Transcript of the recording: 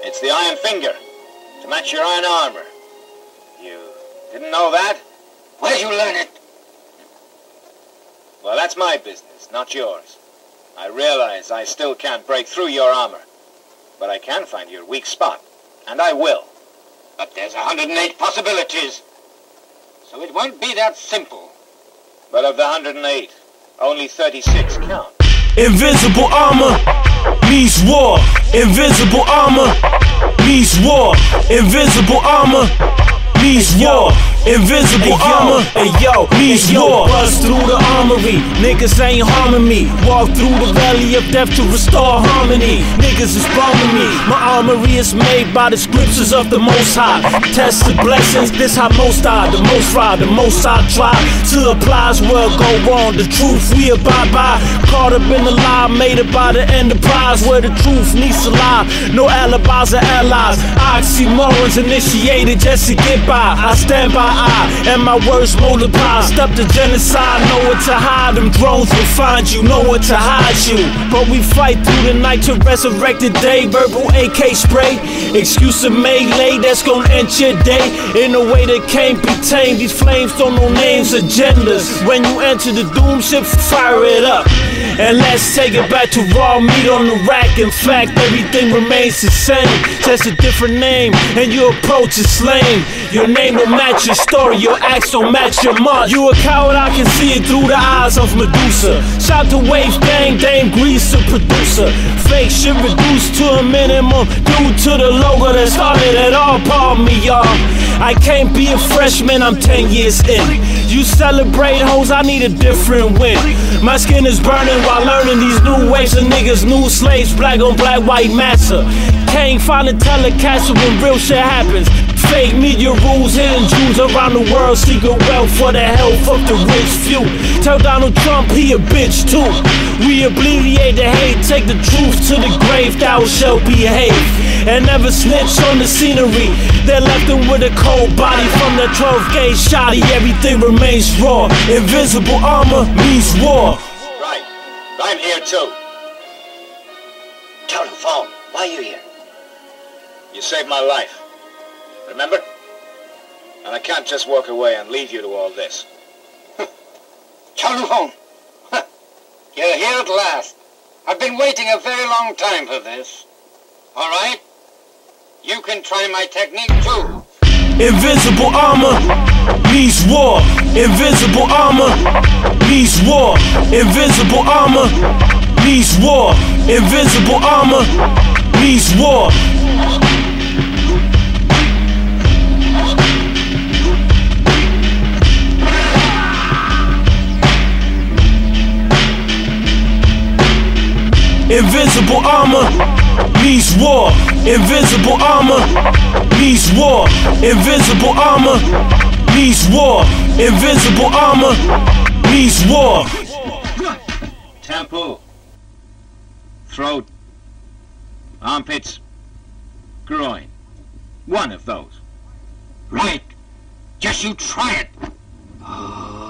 It's the iron finger, to match your iron armor. You didn't know that? Where'd you learn it? Well, that's my business, not yours. I realize I still can't break through your armor, but I can find your weak spot, and I will. But there's 108 possibilities, so it won't be that simple. But of the 108, only 36 count. Invincible armor means war. Invincible armor means war. Invincible armor means war. Invincible armor means war. Bust through the armory, niggas ain't harming me. Walk through the valley of death to restore harmony. Niggas is bombing me. My armory is made by the scriptures of the Most High. Tested blessings, this how most I, the most ride, the most I try to apply. Where go wrong, the truth we abide by. Caught up in the lie, made it by the enterprise, where the truth needs to lie. No alibis or allies. Oxymorons initiated just to get by. I stand by. And my words multiply. Step to genocide, know what to hide. Them drones will find you, know what to hide you. But we fight through the night to resurrect the day. Verbal AK spray, excuse of melee that's gonna end your day in a way that can't be tamed. These flames don't know names, agendas. When you enter the doom ship, fire it up. And let's take it back to raw meat on the rack. In fact, everything remains the same, just a different name, and your approach is lame. Your name will match your story, your acts don't match your mark. You a coward, I can see it through the eyes of Medusa. Shout to Waves Gang, Dame Grease, a producer. Fake shit reduced to a minimum due to the logo that started it all. Pardon me, y'all. I can't be a freshman, I'm 10 years in. You celebrate hoes, I need a different win. My skin is burning while learning these new waves of niggas, new slaves, black on black, white massa. Can't find a telecast when real shit happens. Fake media rules, hidden Jews around the world, secret wealth for the health of the rich few. Tell Donald Trump he a bitch too. We obliterate the hate, take the truth to the grave, thou shalt behave. And never snitch on the scenery. They left him with a cold body from the 12th gauge shotty. Everything remains raw. Invincible armor means war. Right, I'm here too. Tell the phone, why are you here? You saved my life. Remember? And I can't just walk away and leave you to all this. Telephone. You're here at last. I've been waiting a very long time for this. All right? You can try my technique too. Invincible armor means war. Invincible armor means war. Invincible armor means war. Invincible armor means war. Invincible armor means war. Invincible armor means war. Invincible armor means war. Invincible armor means war. Temple, throat, armpits, groin. One of those. Right. Just you try it.